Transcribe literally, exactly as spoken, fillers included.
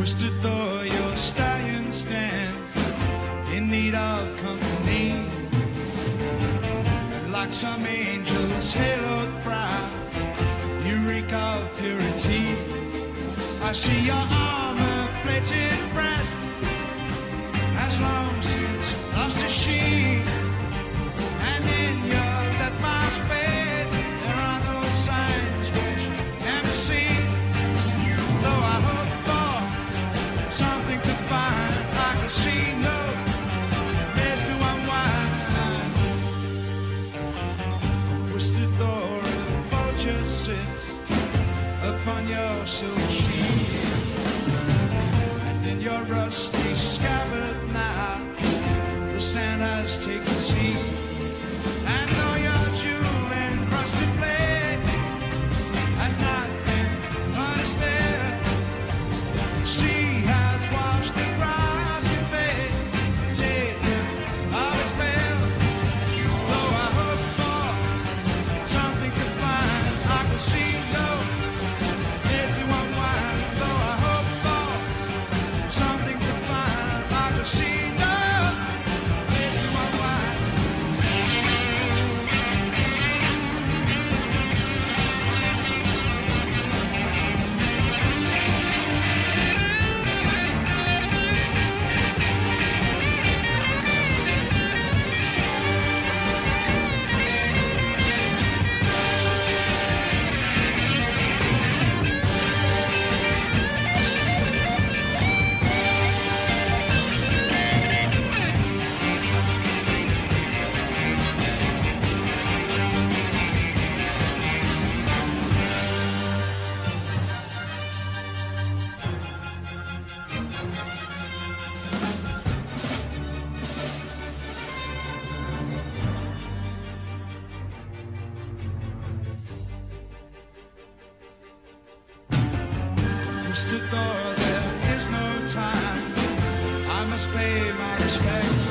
Conquistador, your stallion stands in need of company. And like some angel's haloed brow, you reek of purity. I see your armour-plated breast has long since lost its sheen, and in your death mask face there are no signs which can be seen. Though I hope for something to find, I can see no place to unwind. Conquistador, a vulture sits upon your silver sheen, and in your rusty scabbard now the sand has taken seed. And though your jewel-encrusted blade has not been understood, she has washed the grassy face, taken of its veil. Though I hope for something to find, I can see no place to unwind. Though I hope for something to find, I can see no place to unwind. Conquistador, there is no time, I must pay my respects